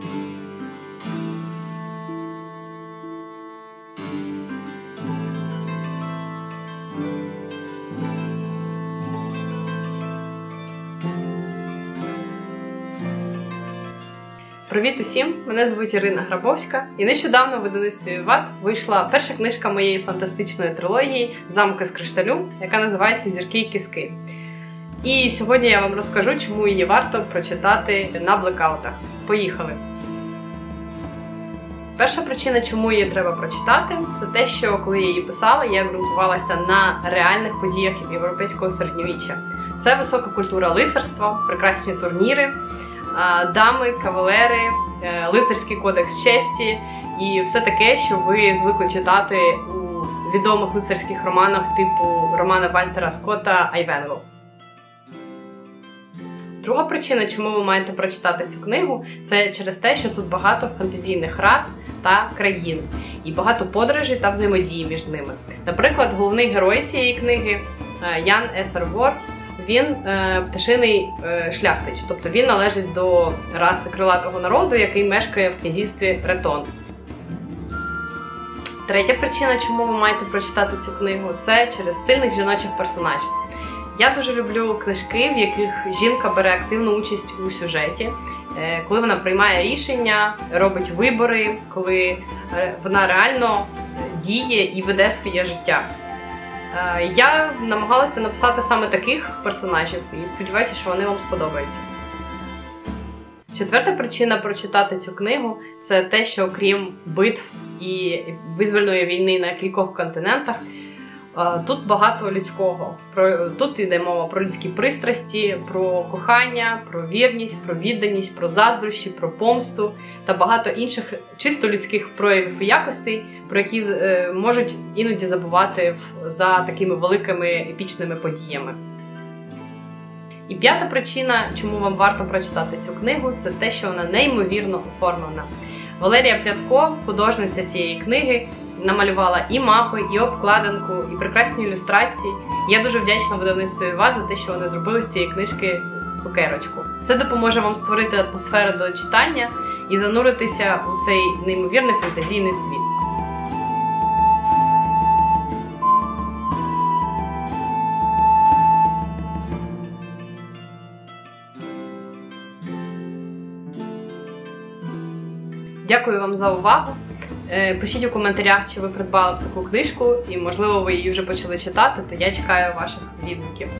Привіт усім! Мене звуть Ірина Грабовська, і нещодавно в видавництві Виват вийшла перша книжка моєї фантастичної трилогії «Замки з кришталю», яка називається «Зірки і кістки». І сьогодні я вам розкажу, чому її варто прочитати на блекаутах. Поїхали! Перша причина, чому її треба прочитати, це те, що коли я її писала, я ґрунтувалася на реальних подіях європейського середньовіччя. Це висока культура лицарства, прекрасні турніри, дами, кавалери, лицарський кодекс честі і все таке, що ви звикли читати у відомих лицарських романах типу романа Вальтера Скотта «Айвенго». Друга причина, чому ви маєте прочитати цю книгу, це через те, що тут багато фантазійних рас та країн, і багато подорожей та взаємодії між ними. Наприклад, головний герой цієї книги Ян Есервор, він пташиний шляхтич, тобто він належить до раси крилатого народу, який мешкає в князівстві Ретон. Третя причина, чому ви маєте прочитати цю книгу, це через сильних жіночих персонажів. Я дуже люблю книжки, в яких жінка бере активну участь у сюжеті, коли вона приймає рішення, робить вибори, коли вона реально діє і веде своє життя. Я намагалася написати саме таких персонажів і сподіваюся, що вони вам сподобаються. Четверта причина прочитати цю книгу – це те, що окрім битв і визвольної війни на кількох континентах, тут багато людського. Тут йде мова про людські пристрасті, про кохання, про вірність, про відданість, про заздрощі, про помсту та багато інших чисто людських проявів і якостей, про які можуть іноді забувати за такими великими епічними подіями. І п'ята причина, чому вам варто прочитати цю книгу, це те, що вона неймовірно оформлена. Валерія Плятко, художниця цієї книги, намалювала і мапи, і обкладинку, і прекрасні ілюстрації. Я дуже вдячна видавництву Виват за те, що вони зробили з цієї книжки цукерочку. Це допоможе вам створити атмосферу до читання і зануритися у цей неймовірний фантазійний світ. Дякую вам за увагу. Пишіть у коментарях, чи ви придбали таку книжку, і, можливо, ви її вже почали читати, то я чекаю ваших відгуків.